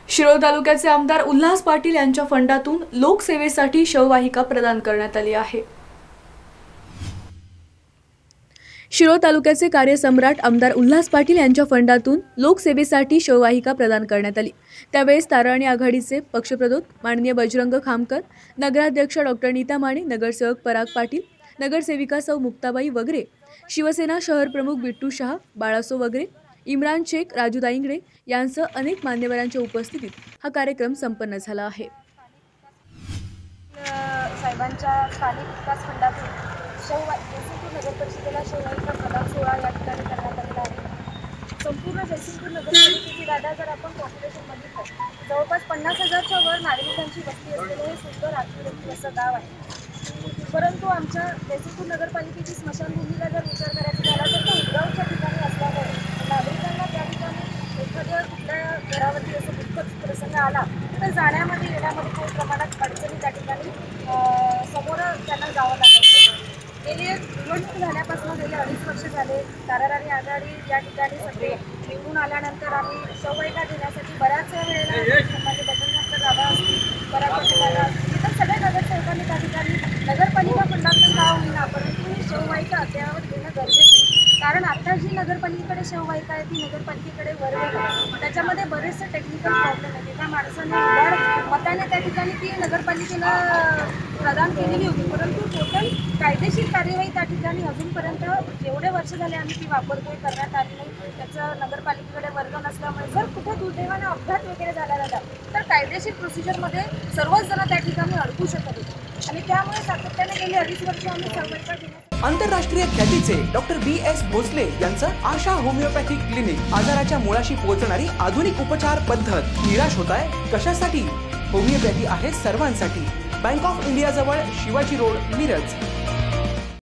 शिरोळ तालुक्याचे आमदार उल्हास पाटील यांच्या फंडातून लोकसेवेसाठी शववाहिका प्रदान करण्यात आली आहे। शिरोळ तालुक्याचे कार्यसम्राट आमदार उल्हास पाटील यांच्या फंडातून लोकसेवेसाठी शववाहिका प्रदान करण्यात आली। त्यावेळेस तारळणी आघाडीचे पक्षप्रमुख माननीय बजरंग खामकर, नगराध्यक्ष डॉक्टर नीता माने, नगरसेवक पराग पाटील, नगरसेविका सौ मुक्ताबाई वगैरे, शिवसेना शहर प्रमुख बिट्टू शाह, बाळासो वगैरे, इम्रान शेख, राजू दाईंगडे यांसह अनेक मान्यवरांच्या उपस्थितीत हा कार्यक्रम संपन्न झाला आहे। साहेबांच्या स्थानिक विकास फंडातून जयसिंगपूर नगर परिषदेला शववाहिका प्रदान सोहळा या ठिकाणी करण्यात आलेला आहे। संपूर्ण जयसिंगपूर नगर परिषदेची दादा जर आपण पॉप्युलेशन बघितलं जवळपास 50,000च्या वर नागरिकांची वस्ती असलेले हे सुंदर आखीरखी असं गाव आहे। परंतु आमच्या जयसिंगपूर नगरपालिकेची स्मशानभूमीला जर विचार करायचा झाला तर तो उद्गावच्या ठिकाणी असल्यामुळे नागरिकांना त्या ठिकाणी एखाद्या कुठल्या घरावरती असं दुःखद प्रसंग आला तर जाण्यामध्ये येण्यामध्ये काही प्रमाणात अडचणी त्या ठिकाणी समोर त्यांना जावं लागतं। गेली निवडणूक झाल्यापासून गेले 2.5 वर्ष झाले ताराराणी आघाडी या ठिकाणी सगळे निवडून आल्यानंतर आम्ही शववाहिका देण्यासाठी बऱ्याच वेळेला म्हणजे बजरंग दादा असतील, पराग दादा असतील, इतर सगळ्या नगरसेवकांनी त्या ठिकाणी नगरपालिका फंडातून नाव होईना परंतु ही शववाहिका अद्ययावत देणं गरजेचं आहे। कारण आता जी नगरपालिकेकडे शववाहिका आहे ती नगरपालिकेकडे वर्ग आहे, त्याच्यामध्ये बरेचसे टेक्निकल प्रॉब्लेम आहेत। एका माणसाने उदार मताने त्या ठिकाणी ती नगरपालिकेला प्रदान केलेली होती, परंतु टोटल कायदेशीर कार्यवाही त्या ठिकाणी अजूनपर्यंत जेवढे वर्ष झाले आम्ही ती वापरतोय करण्यात आली नाही। त्याचं नगरपालिकेकडे वर्ग नसल्यामुळे जर कुठे दुर्दैवाने अपघात वगैरे झाला तर कायदेशीर प्रोसिजरमध्ये सर्वच जण त्या ठिकाणी अडकू शकत होते आणि त्यामुळे सातत्याने गेली 2.5 वर्ष आम्ही शववाहिका देण्यात। आंतरराष्ट्रीय ख्यातीचे डॉक्टर BS भोसले यांचं आशा होमिओपॅथिक क्लिनिक आजाराच्या मुळाशी पोहोचणारी आधुनिक उपचार पद्धत। निराश होताय कशासाठी? होमिओपॅथी आहे सर्वांसाठी। बँक ऑफ इंडिया जवळ शिवाजी रोड, मिरज।